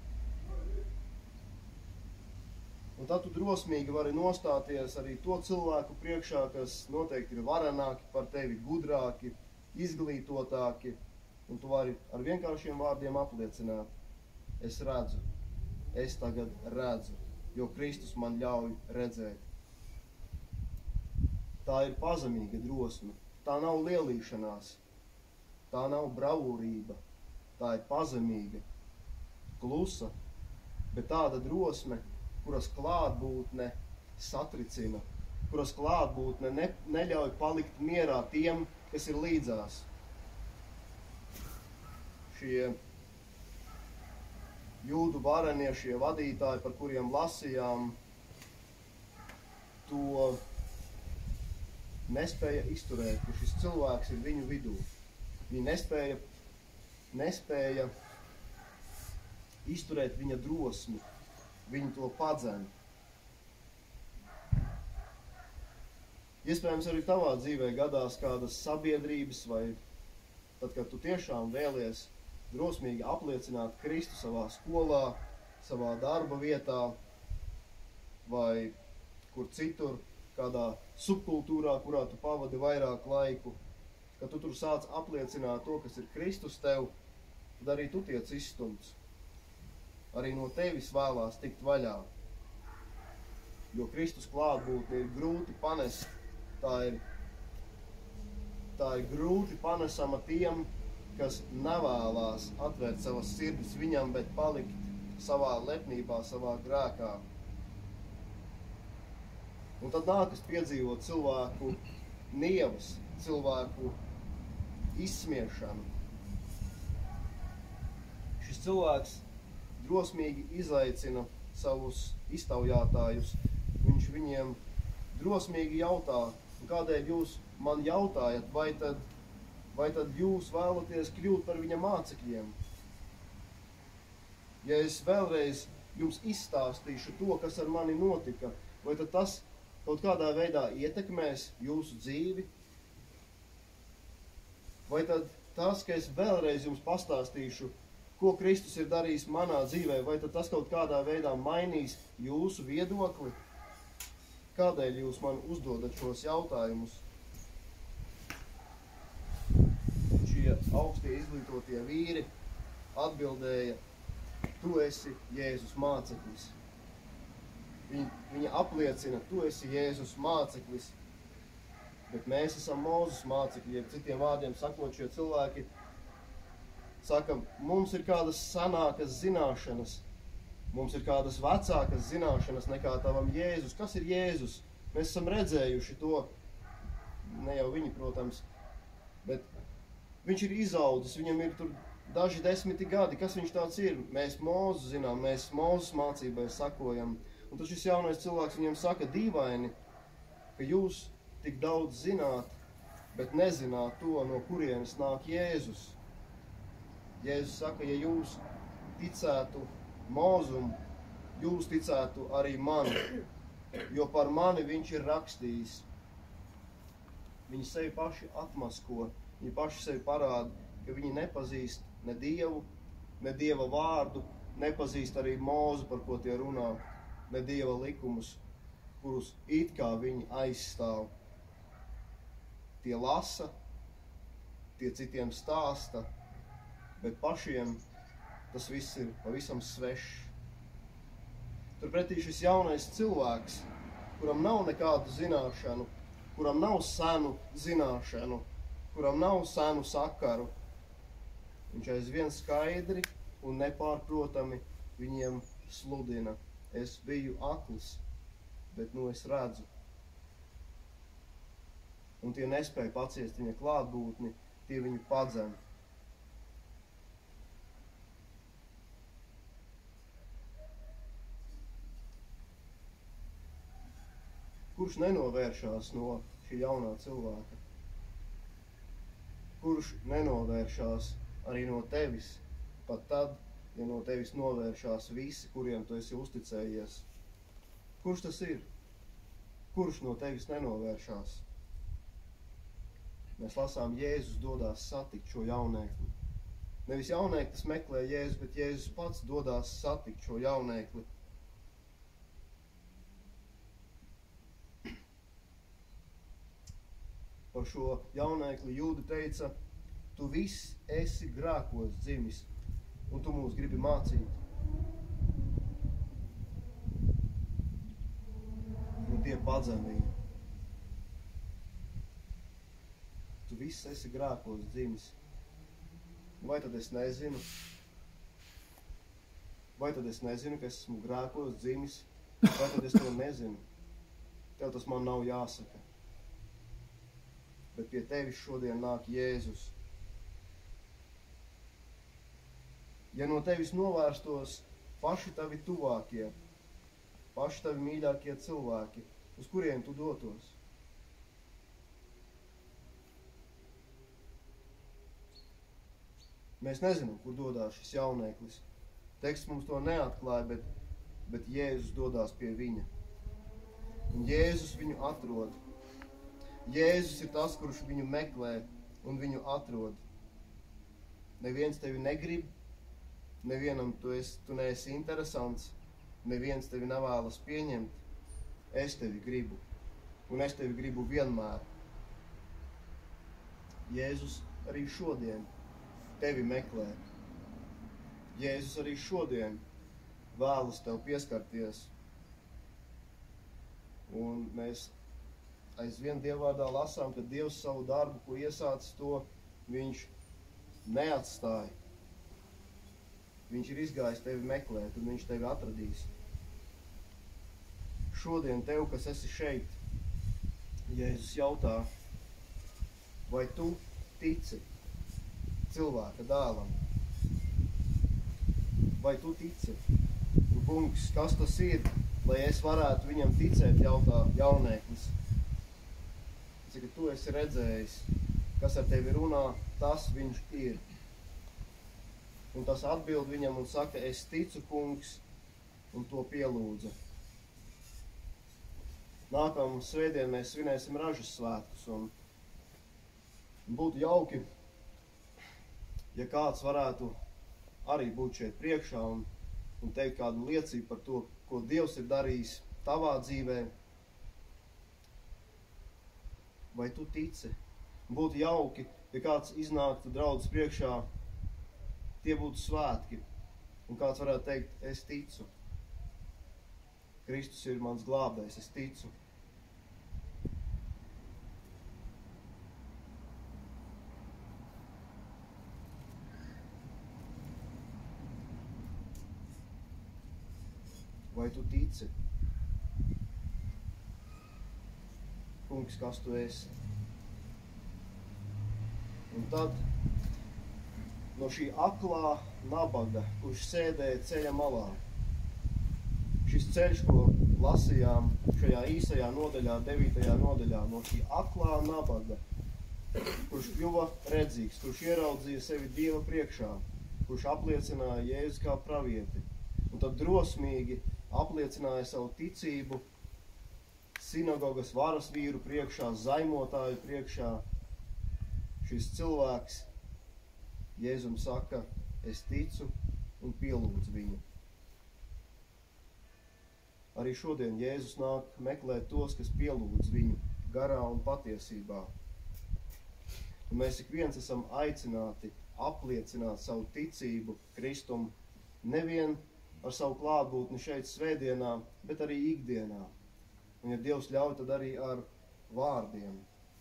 Un tad tu drosmīgi vari nostāties arī to cilvēku priekšā, kas noteikti ir varenāki par tevi, gudrāki, izglītotāki, un tu vari ar vienkāršiem vārdiem apliecināt: es redzu, es tagad redzu, jo Kristus man ļauj redzēt. Tā ir pazemīga drosme, tā nav lielīšanās, tā nav bravūrība, tā ir pazemīga, klusa, bet tāda drosme, kuras klātbūtne satricina, kuras klātbūtne neļauj palikt mierā tiem, kas ir līdzās. Šie jūdu varenie, šie vadītāji, par kuriem lasījām, to nespēja izturēt, ka šis cilvēks ir viņu vidū. Viņi nespēja izturēt viņa drosmi, viņi to padzen. Iespējams, arī tavā dzīvē gadās kādas sabiedrības, vai tad, kad tu tiešām vēlies drosmīgi apliecināt Kristu savā skolā, savā darba vietā, vai kur citur, kādā subkultūrā, kurā tu pavadi vairāk laiku, kad tu tur sāc apliecināt to, kas ir Kristus tev, tad arī tu tiec izstumts. Arī no tevis vēlās tikt vaļā. Jo Kristus klātbūtne ir grūti panest. Tā ir grūti panesama tiem, kas nevēlās atvērt savas sirdis viņam, bet palikt savā lepnībā, savā grēkā. Un tad nākas piedzīvot cilvēku nievas, cilvēku izsmiešanu. Šis cilvēks drosmīgi izaicina savus iztaujātājus. Viņš viņiem drosmīgi jautā: kādēļ jūs man jautājat, vai tad jūs vēlaties kļūt par viņa mācekļiem? Ja es vēlreiz jums izstāstīšu to, kas ar mani notika, vai tad tas kaut kādā veidā ietekmēs jūsu dzīvi? Vai tad tas, ka es vēlreiz jums pastāstīšu, ko Kristus ir darījis manā dzīvē, vai tad tas kaut kādā veidā mainīs jūsu viedokli? Kādēļ jūs man uzdodat šos jautājumus? Šie augstie izglītotie vīri atbildēja: tu esi Jēzus māceklis. Viņi apliecina: tu esi Jēzus māceklis, bet mēs esam Mūzes mācekļi. Citiem vārdiem sakot, šie cilvēki saka: mums ir kādas senākas zināšanas, mums ir kādas vecākas zināšanas nekā tavam Jēzus. Kas ir Jēzus? Mēs esam redzējuši to, ne jau viņi, protams, bet viņš ir izaudzis, viņam ir tur daži 10 gadi. Kas viņš tāds ir? Mēs Mūzu zinām, mēs Mūzes mācībai sakojam. Un tad šis jaunais cilvēks viņiem saka: dīvaini, ka jūs tik daudz zināt, bet nezināt to, no kurienes nāk Jēzus. Jēzus saka: ja jūs ticētu Mūzum, jūs ticētu arī man, jo par mani viņš ir rakstījis. Viņi sevi paši atmasko, viņi paši sevi parāda, ka viņi nepazīst ne Dievu, ne Dieva vārdu, nepazīst arī Mūzu, par ko tie runā, ne Dieva likumus, kurus it kā viņi aizstāv. Tie lasa, tie citiem stāsta, bet pašiem tas viss ir pavisam svešs. Turpretī šis jaunais cilvēks, kuram nav nekādu zināšanu, kuram nav senu zināšanu, kuram nav senu sakaru, viņš aizvien skaidri un nepārprotami viņiem sludina: es biju akls, bet nu es redzu. Un tie nespēja paciest viņa klātbūtni, tie viņu padzen. kurš nenovēršās no šī jaunā cilvēka? Kurš nenovēršās arī no tevis, pat tad, ja no tevis novēršās visi, kuriem tu esi uzticējies? Kurš tas ir? Kurš no tevis nenovēršās? Mēs lasām, Jēzus dodās satikt šo jaunekli. Nevis jauneklis meklē Jēzus, bet Jēzus pats dodās satikt šo jaunekli. Par šo jaunekli Jūda teica, tu viss esi grēkos dzimis, un tu mūs gribi mācīt. Un tie padzem viņu. Tu viss esi grēkos dzimis. Vai tad es nezinu? Vai tad es nezinu, ka es esmu grēkos dzimis? Vai tad es to nezinu? Tev tas man nav jāsaka. Bet pie tevis šodien nāk Jēzus. Ja no tevis novērstos paši tavi tuvākie, paši tavi mīļākie cilvēki, uz kuriem tu dotos? Mēs nezinām, kur dodās šis jauneklis. Teksts mums to neatklāja, bet Jēzus dodās pie viņa. Un Jēzus viņu atrod. Jēzus ir tas, kurš viņu meklē un viņu atrod. Neviens tevi negrib, nevienam tu neesi interesants, neviens tevi nevēlas pieņemt. Es tevi gribu, un es tevi gribu vienmēr. Jēzus arī šodien tevi meklē. Jēzus arī šodien vēlas tev pieskarties. Un mēs aizvien Dievvārdā lasām, ka Dievs savu darbu, ko iesācis, to viņš neatstāja. Viņš ir izgājis tevi meklēt, un viņš tevi atradīs. Šodien tev, kas esi šeit, Jēzus jautā, vai tu tici cilvēka dēlam? Vai tu tici? Un, kungs, kas tas ir, lai es varētu viņam ticēt, jautā jauneklis? Cik tu esi redzējis, kas ar tevi runā, tas viņš ir. Un tas atbild viņam un saka, es ticu, kungs, un to pielūdza. Nākamā svētdien mēs svinēsim Ražas svētkus, un būtu jauki, ja kāds varētu arī būt šeit priekšā un teikt kādu liecību par to, ko Dievs ir darījis tavā dzīvē. Vai tu tici? Būtu jauki, ja kāds iznāktu draudzes priekšā, tie būtu svētki, un kāds varētu teikt, es ticu. Kristus ir mans glābējs, es ticu. Vai tu tici? Kungs, kas tu esi? Un tad no šī aklā nabaga, kurš sēdēja ceļa malā, šis ceļš, ko lasījām šajā īsajā nodaļā, 9. nodaļā, no šī aklā nabaga, kurš kļuva redzīgs, kurš ieraudzīja sevi Dieva priekšā, kurš apliecināja Jēzu kā pravieti, un tad drosmīgi apliecināja savu ticību sinagogas varas vīru priekšā, zaimotāju priekšā. Šis cilvēks Jēzum saka, es ticu un pielūdz viņu. Arī šodien Jēzus nāk meklēt tos, kas pielūdz viņu garā un patiesībā. Un mēs ik viens esam aicināti apliecināt savu ticību Kristum nevien ar savu klātbūtni šeit svētdienā, bet arī ikdienā. Un, ja Dievs ļauj, tad arī ar vārdiem.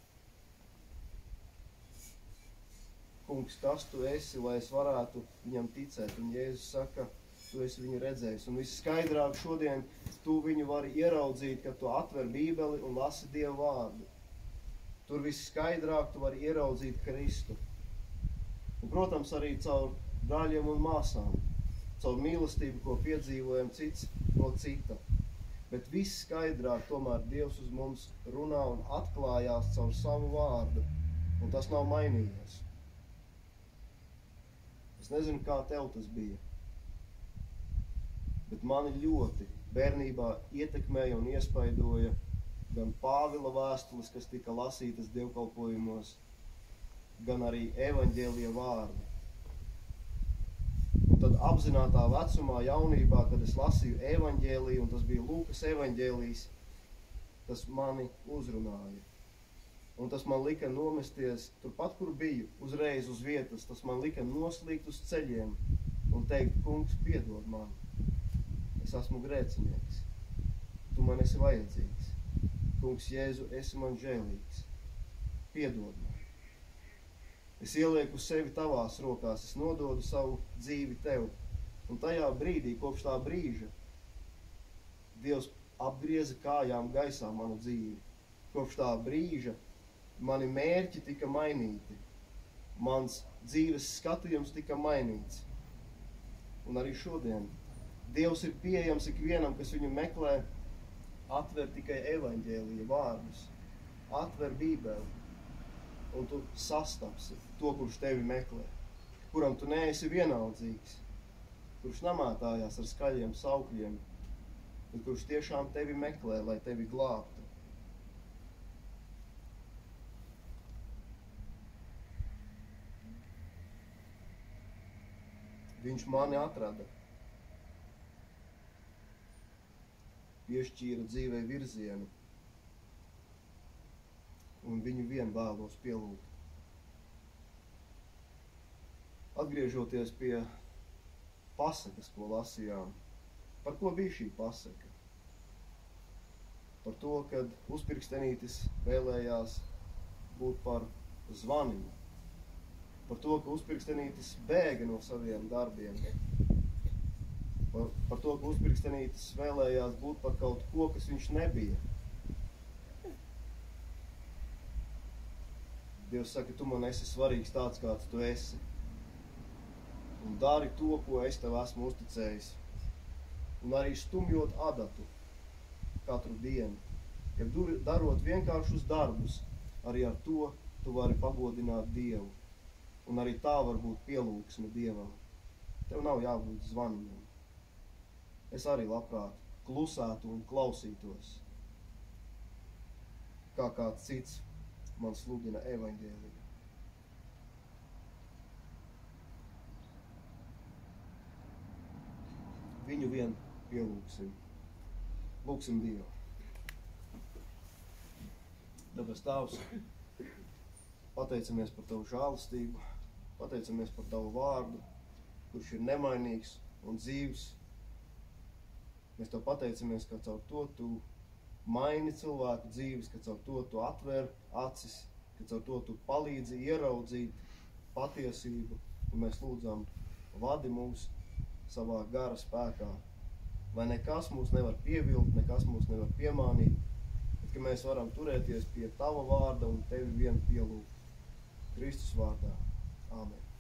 Kungs, kas tu esi, lai es varētu viņam ticēt? Un Jēzus saka, tu esi viņu redzējis. Un visskaidrāk šodien tu viņu vari ieraudzīt, kad tu atver Bībeli un lasi Dievu vārdu. Tur visskaidrāk tu vari ieraudzīt Kristu. Un, protams, arī caur brāļiem un māsām, caur mīlestību, ko piedzīvojam cits no cita. Bet viss skaidrāk tomēr Dievs uz mums runā un atklājās caur savu vārdu, un tas nav mainījies. Es nezinu, kā tev tas bija, bet mani ļoti bērnībā ietekmēja un iespaidoja gan Pāvila vēstules, kas tika lasītas dievkalpojumos, gan arī evaņģēlija vārdi. Un tad apzinātā vecumā, jaunībā, kad es lasīju evaņģēliju, un tas bija Lūkas evaņģēlijs, tas mani uzrunāja. Un tas man lika nomesties turpat, kur biju, uzreiz uz vietas. Tas man lika noslīgt uz ceļiem un teikt, kungs, piedod man. Es esmu grēcinieks. Tu man esi vajadzīgs. Kungs, Jēzu, esi man žēlīgs. Piedod man. Es ielieku sevi tavās rokās, es nododu savu dzīvi tev. Un tajā brīdī, kopš tā brīža, Dievs apgrieza kājām gaisā manu dzīvi. Kopš tā brīža mani mērķi tika mainīti. Mans dzīves skatījums tika mainīts. Un arī šodien Dievs ir pieejams ikvienam, kas viņu meklē. Atver tikai evaņģēlija vārdus. Atver Bībeli. Un tu sastapsi to, kurš tevi meklē. Kuram tu neesi vienaldzīgs. Kurš namātājās ar skaļiem saukļiem. Bet kurš tiešām tevi meklē, lai tevi glābtu. Viņš mani atrada, piešķīra dzīvei virzienu, un viņu vien vēlos pielūgt. Atgriežoties pie pasakas, ko lasījām, par ko bija šī pasaka? Par to, kad uzpirkstenītis vēlējās būt par zvaniņu. Par to, ka uzpirkstenītis bēga no saviem darbiem. Par to, ka uzpirkstenītis vēlējās būt par kaut ko, kas viņš nebija. Dievs saka, tu man esi svarīgs tāds, kāds tu esi. Un dari to, ko es tev esmu uzticējis. Un arī stumjot adatu katru dienu. Ja darot vienkāršus darbus, arī ar to tu vari pagodināt Dievu. Un arī tā var būt pielūgsme Dievam. Tev nav jābūt zvaniņam. Es arī labprāt klusētu un klausītos, kā kāds cits man sludina evaņģēliju. Viņu vien pielūgsim. Lūgsim Dievu. Dabas Tēvs, pateicamies par Tavu žēlastību, pateicamies par Tavu vārdu, kurš ir nemainīgs un dzīvs. Mēs Tev pateicamies, ka caur to Tu maini cilvēku dzīves, ka caur to Tu atver acis, ka caur to Tu palīdzi ieraudzīt patiesību, un mēs lūdzam, vadi mūs savā gara spēkā, lai nekas mūs nevar pievilkt, nekas mūs nevar piemānīt, bet ka mēs varam turēties pie Tava vārda un Tevi vien pielūgt. Kristus vārdā. Āmen.